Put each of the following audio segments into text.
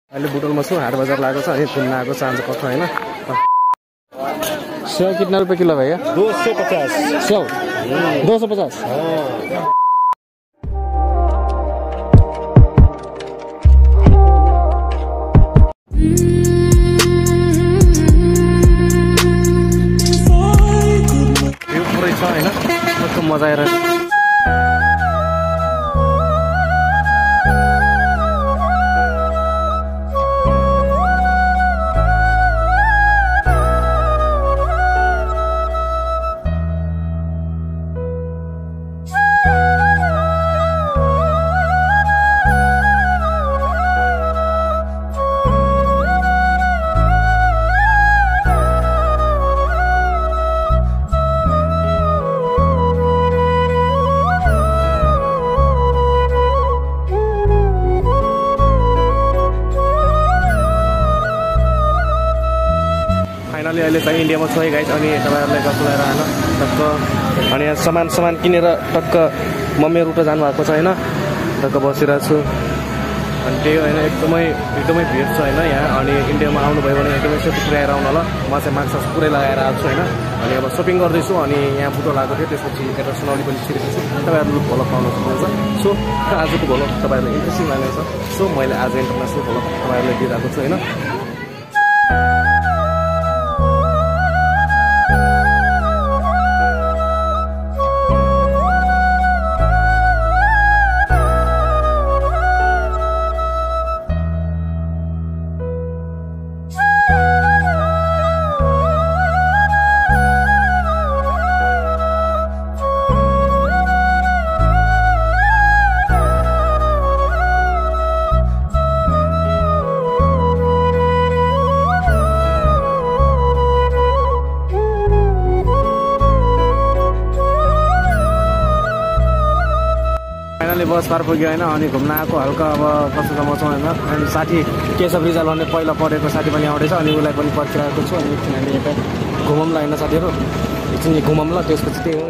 अहिले बुटोलमा छु हाट बजार लागेको छ अनि घुम्न आएको छ आज कथा हैन सेव कितना रुपए किलो भैया 250 सेव 250 यो पुरै छ हैन कस्तो मजा आएर अहिले चाहिँ इन्डियामा छु है गाइस अनि तपाईहरुलाई गफ लगाएर हैन टक्क अनि यहाँ सामान किनेर टक्क मम्मी रुट जानु भएको छ हैन टक्क बसिरहेको छु अनि त्यही हैन एकदमै भिड छ हैन यहाँ अनि इन्डियामा आउनु भयो भने एकदमै सेफ्टी पुर्याएर आउनु होला म चाहिँ मास्क पुरै लगाएर आएको छु हैन अनि अब शपिङ गर्दै छु अनि यहाँ बुटो लागेको थियो त्यसपछि एउटा सुनौली पनि छिरेको छु तपाईहरुले भ्लग पाउन सक्नुहुन्छ सो आजको भ्लग तपाईहरुलाई इन्ट्रेस्टिङ लाग्नेछ सो मैले आज इन्टरनेसनल भ्लग तपाईहरुलाई दिइरहेको छु हैन बस पार पुग्यो हैन अनि घुम्न आएको हल्का अब कस्तो छ मौसम हैन अनि साथी केशव रिजाल भन्ने पहिला पढेको साथी पनि आउँदैछ अनि उलाई पनि पर्खिरहेको छु अनि एकछिन हामी यता घुमौँला हैन साथीहरु एकछिन घुमौँला त्यसपछि त्यही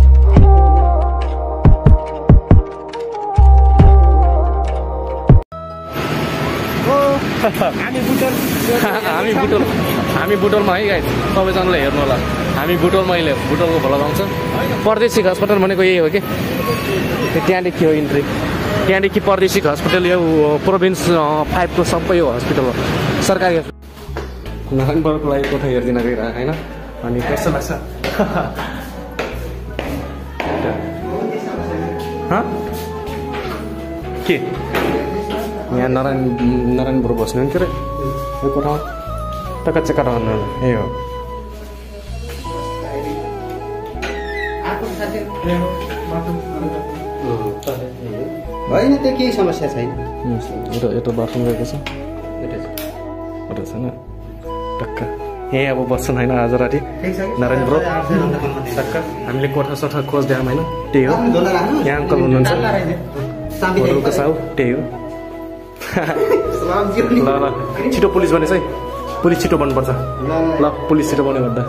हो हामी बुटोलमा है गाइस सबैजनाले हेर्नु होला हामी बुटोलमा अहिले बुटोलको भ्लग आउँछ परदेशी अस्पताल भनेको यही हो कि त्यहाँदेखि हो इन्ट्री त्यहाँदेखि परदेशी हस्पिटल यो प्रोभिन्स 5 को सबै हो हस्पिटल हो सरकारी नारायणपुरको लागि कोठा हेरिदिन गइरहेको हैन अनि कस्तो लाग्छ के यहाँ नारायणपुर बस्नु नि के रे यो कोठामा टक्क चेक गराउनु ए हो होइन त्यो केही समस्या छैन यता बाथरुम गएको छ छैन टक्क यहीँ अब बस्छौँ होइन आज राति नारायणपुर टक्क हामीले कोठा सठा खोज्दैछौँ होइन त्यही हो यहाँ अङ्कल हुनुहुन्छ होटलको साउ त्यही हो ल ल छिटो पुलिस बनेछ है पुलिस छिटो बन्नुपर्छ ल पुलिस छिटो बन्यो भन्दा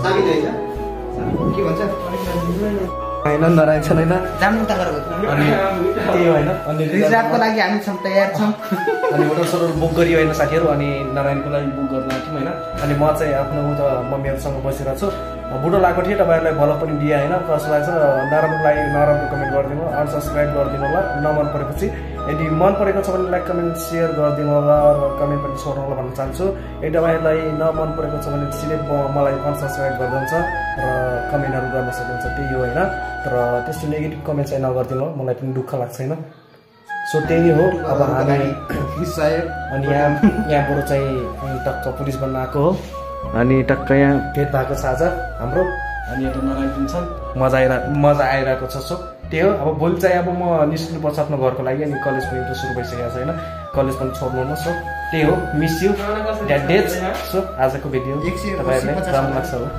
हैन नारायण छैन हैन जाम्नु त गरेको अनि त्यही हो हैन अनि रिजर्भको लागि हामी छम तयार छौं अनि होटल सरोवर बुक गरियो हैन साथीहरु अनि नारायणको लागि बुक गर्न आउँथ्यौं हैन अनि म चाहिँ आफ्नो उता मम्मीहरुसँग बसिरहेको छु बुटो लागेको थिए तपाईहरुलाई भलो पनि दिए हैन कसलाई छ नराम्रो लागि नराम्रो कमेन्ट गरिदिनु अनसब्स्क्राइब गरिदिनु होला नमन परेपछि यदि मन परेको छ भने लाइक कमेन्ट शेयर गरिदिनु होला र कमेन्ट पनि छोड्नु होला भन्न चाहन्छु यदि तपाईहरुलाई नमन परेको छ भने सिधै मलाई अनसब्स्क्राइब गरिदिन्छ र कमेन्टहरु गर्न सक्नुहुन्छ त्यही हो हैन तर त्यस्तो नेगेटिभ कमेन्ट चाहिँ नगर्दिनु होला मलाई पनि दुःख लाग्छ हैन सो त्यही हो अब हामी अनि यहाँबाट चाहिँ टक्क पुलिस बन्न आएको हो अनि टक्क यहाँ भेट भएको छ आज हाम्रो अनि यता नारायण पनि छन् मजा आइरहेको छ सो त्यही हो अब भोलि चाहिँ अब म निस्किनु पर्छ आफ्नो घरको लागि अनि कलेज पनि सुरु भइसकेको छ हैन कलेज पनि छोड्नु न सो त्यही हो miss you that days so आजको भिडियो तपाईहरुलाई राम्रो लाग्छ हो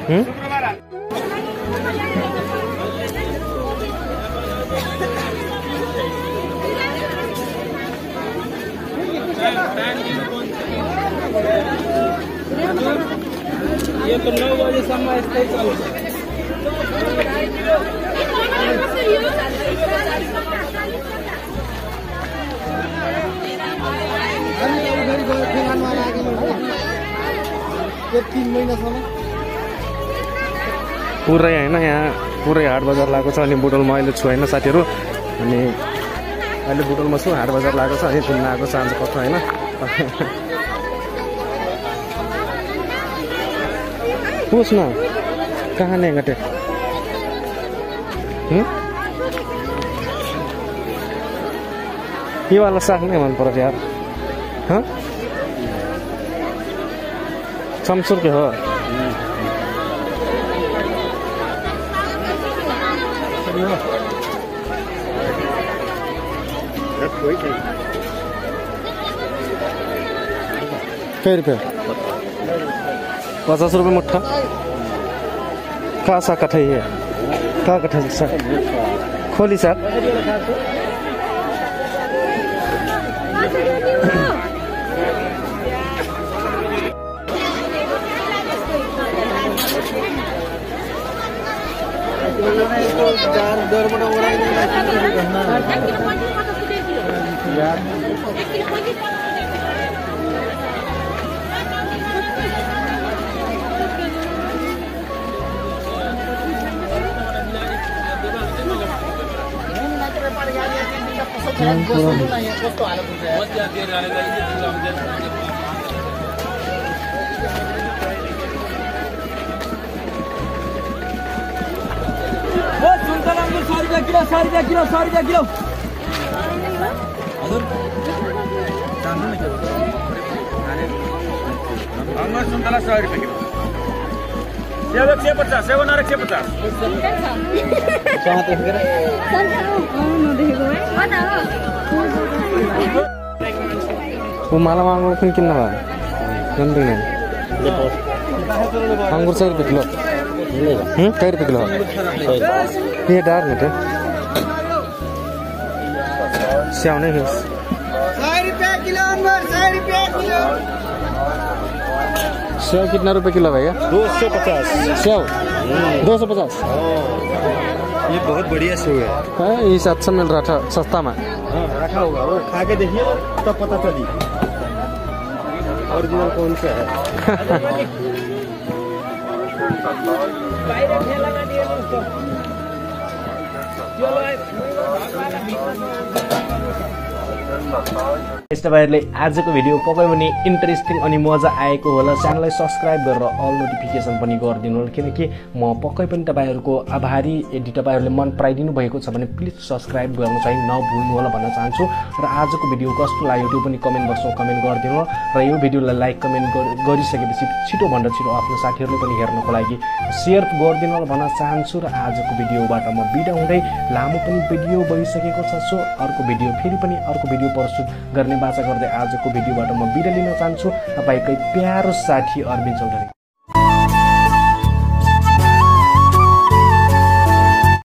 ये तो 9 बजेसम्म यस्तै चल्छ। पुरै होइन यहाँ पुरै हाट बजार लागेको छ। अनि बुटोलमा अहिले छु होइन साथीहरू, अनि अहिले बुटोलमा छु, हाट बजार लागेको छ। अनि घुम्न आएको साँझ पर्छ होइन। पूछ न कहाँ नहीं घटे। ये वाला साग नहीं मन पड़ता यार। हाँ समसुर के हो। कई रुपये? 50 रुपये मुठ्ठा। कहाँ सा कठै है? कहाँ कठै साग? खोली साग। सुन्तला 100 रुपैयाँ किलो, 100 रुपैयाँ किलो, 100 रुपैयाँ किलो। हजुर हङ्गर सुन्तला 100 रुपैयाँ किलो। सेव 150, सेव नर 150। वो माला मांगो फिर कितना है? गंदे नहीं। अंगूर 100 रुपये किलो। कई रुपये किलो? ये डार में थे। स्याव नहीं है। 100 रुपये किलो अंगूर, 100 रुपये किलो। सेव कितना रुपए किलो भैया? 250। सेव 250। ये बहुत बढ़िया सेव है। ये 700 मिल रहा था सस्ता में। रखा होगा वो, खा के देखिए तब पता चली ओरिजिनल कौन सा है। तपाईँहरूले आजको भिडियो पक्कै पनि इन्ट्रेस्टिङ अनि मजा आएको होला। च्यानललाई सब्सक्राइब गरेर अल नोटिफिकेसन पनि गरिदिनु होला, किनकि म पक्कै पनि तपाईँहरूको आभारी। यदि तपाईँहरूले मन पराइदिनु भएको छ भने प्लिज सब्सक्राइब गर्न चाहिँ नभुल्नु होला भन्न चाहन्छु। र आजको भिडियो कस्तो लाग्यो त्यो पनि कमेन्ट बक्समा कमेन्ट गरिदिनु होला। र यो भिडियोलाई लाइक कमेन्ट गरिसकेपछि छिटोभन्दा छिटो आफ्नो साथीहरूले पनि हेर्नको लागि सेयर गरिदिनु होला भन्न चाहन्छु। र आजको भिडियोबाट म बिदा हुँदै, लामो पनि भिडियो भइसकेको छ, सो अर्को भिडियो फेरि पनि अर्को भिडियो प्रस्तुत गर्ने बाचा गर्दै आजको भिडियोबाट म बिदा लिन चाहन्छु। तपाईकै प्यारो साथी अरविन्द चौधरी।